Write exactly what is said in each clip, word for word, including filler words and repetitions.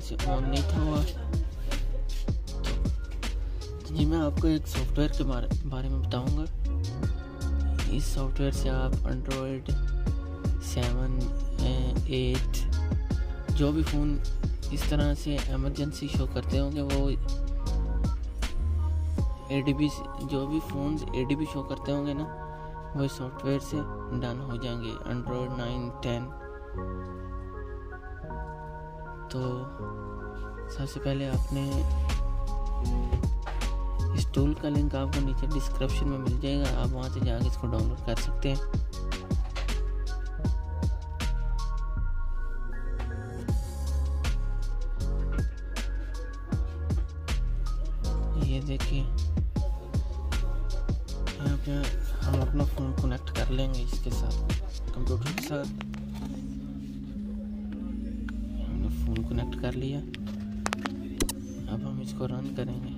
से ऑन नहीं था हुआ। तो जी मैं आपको एक सॉफ्टवेयर के बारे बारे में बताऊंगा। इस सॉफ्टवेयर से आप एंड्रॉयड सेवन एट जो भी फ़ोन इस तरह से इमरजेंसी शो करते होंगे वो ए डी बी जो भी phones A D B show करते होंगे ना वो इस सॉफ्टवेयर से डन हो जाएंगे एंड्रॉयड नाइन टेन। तो सबसे पहले आपने इस टूल का लिंक आपको नीचे डिस्क्रिप्शन में मिल जाएगा, आप वहाँ से जाके इसको डाउनलोड कर सकते हैं। ये देखिए यहाँ पे हम अपना फ़ोन कनेक्ट कर लेंगे इसके साथ, कंप्यूटर के साथ। हमने फ़ोन कनेक्ट कर लिया, अब हम इसको रन करेंगे।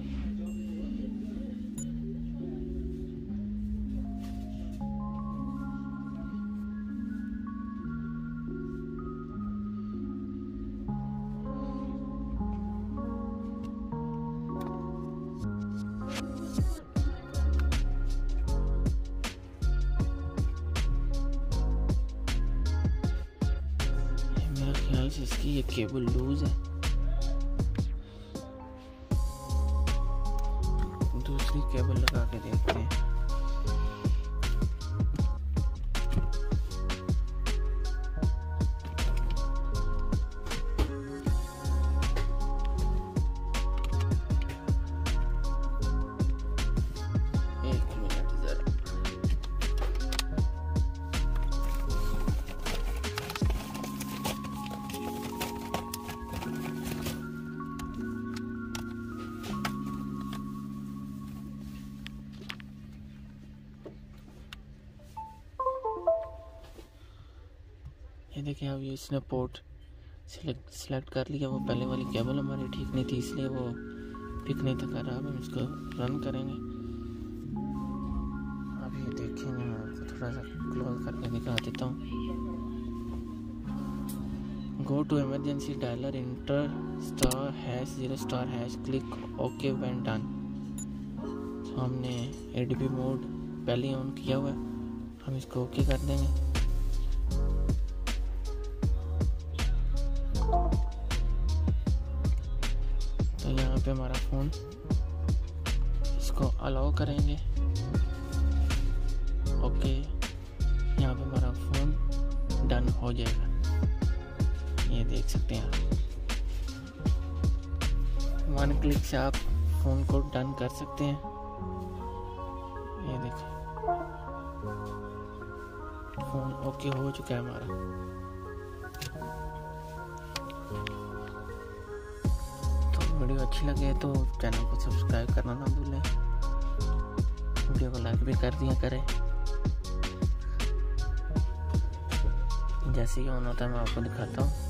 मेरे ख्याल से इसकी ये केबल लूज है, दूसरी केबल लगा के देखते हैं। एक मिनट जरा, ये देखिए अब ये इसने पोर्ट सिलेक्ट सिलेक्ट कर लिया। वो पहले वाली केबल हमारी ठीक नहीं थी इसलिए वो पिक नहीं था कर रहा। अब हम इसको रन करेंगे। अब ये देखेंगे, मैं आपको थोड़ा सा क्लोज करके दिखा देता हूँ। Go to emergency dialer, enter star hash zero star hash, click okay when done. तो हमने ए डी बी मोड पहले ऑन किया हुआ है, हम इसको ओके कर देंगे। तो यहाँ पे हमारा फ़ोन, इसको अलाउ करेंगे, ओके। यहाँ पे हमारा फ़ोन डन हो जाएगा, ये देख सकते हैं आप। वन क्लिक से आप फ़ोन को डन कर सकते हैं। ये देखिए फ़ोन ओके हो चुका है हमारा। वीडियो अच्छी लगे तो चैनल को सब्सक्राइब करना ना भूलें, वीडियो को लाइक भी कर दिया करें। जैसे ही ऑन होता है मैं आपको दिखाता हूँ।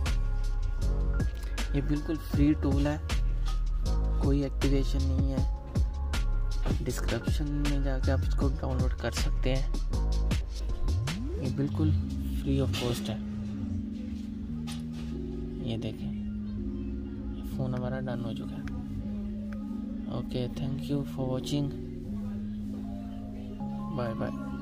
ये बिल्कुल फ्री टूल है, कोई एक्टिवेशन नहीं है। डिस्क्रिप्शन में जाके आप इसको डाउनलोड कर सकते हैं, ये बिल्कुल फ्री ऑफ कॉस्ट है। ये देखें फ़ोन हमारा डन हो चुका है। Okay, thank you for watching, bye bye.